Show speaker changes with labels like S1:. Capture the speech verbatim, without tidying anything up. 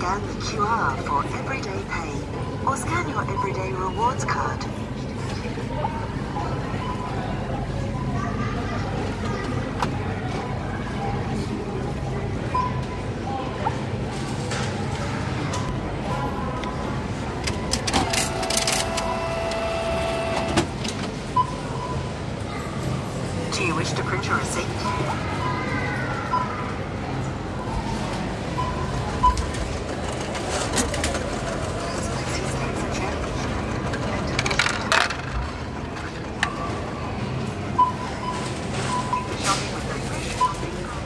S1: Scan the Q R for Everyday Pay or scan your Everyday Rewards card. Do you wish to print your receipt?